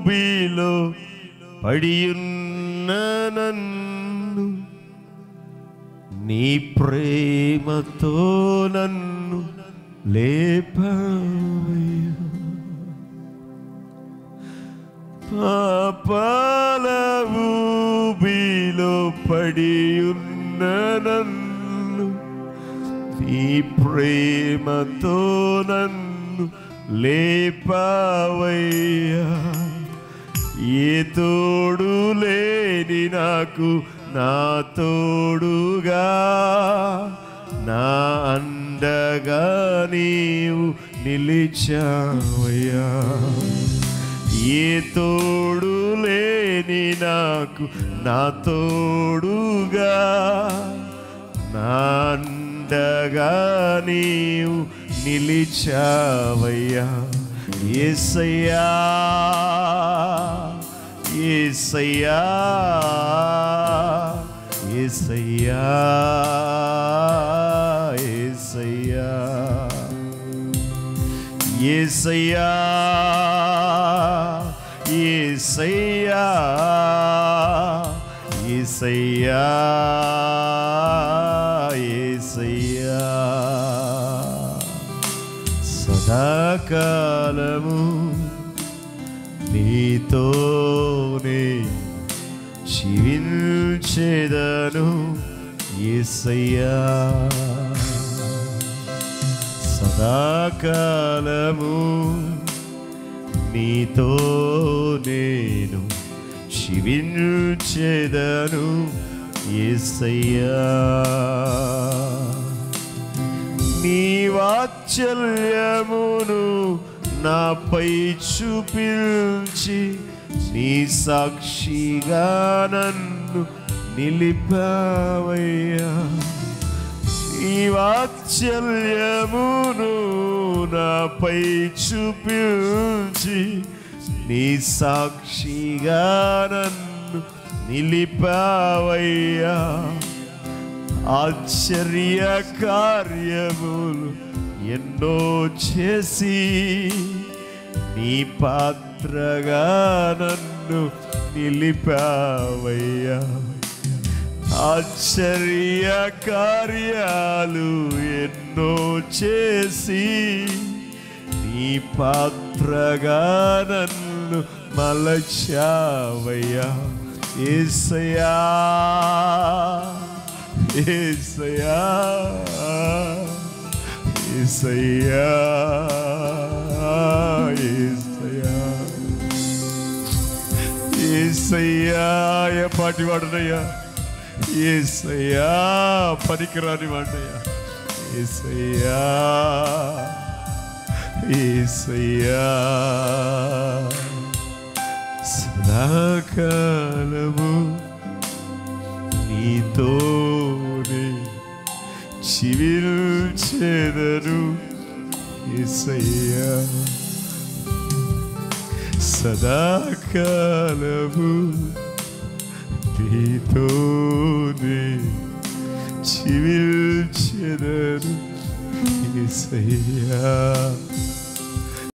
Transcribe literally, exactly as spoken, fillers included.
ఊబిలో పడియున్న నన్ను నీ ప్రేమతో నన్ను లేపవయ్యా. పాపాల ఊబిలో పడియున్న నన్ను నీ ప్రేమతో నన్ను లేపవయ్యా. ఏ తోడు లేని నాకు నా తోడుగా నా అండగా నీవు నిలిచావయ్యా. ఏ తోడు లేని నాకు నా తోడుగా నా అండగా నీవు నిలిచావయ్యా. యేసయ్యా యేసయ్యా యేసయ్యా యేసయ్యా యేసయ్యా యేసయ్యా యేసయ్యా యేసయ్యా. సదాకాలము నీతోనే జీవించెదను యేసయ్యా. సదాకాలము నీతో నేను జీవించెదను యేసయ్యా. నీ వాత్సల్యమును నాపై చూపించి నీ సాక్షిగా నన్ను నిలిపావయ్యా. నీ వాత్సల్యమును నాపై చూపించి నీ సాక్షిగా నన్ను నిలిపావయ్యా. ఆశ్చర్య కార్యములు ఎన్నో చేసి నీ పాత్రగా నన్ను నిలిపావయ్యా. ఆశ్చర్య కార్యాలు ఎన్నో చేసి నీ పాత్రగా నన్ను మలచావయ్యా. యేసయ్యా యేసయ్యా యేసయ్యా యేసయ్యా యేసయ్యా. ఏ పాటి వాడునయ్యా యేసయ్యా, పనికిరాని వాడయ్యా యేసయ్యా యేసయ్యా. సదాకాలము నీతోనే జీవించెదను యేసయ్యా. సదాకాలము నీతోనే జీవించెదను యేసయ్యా.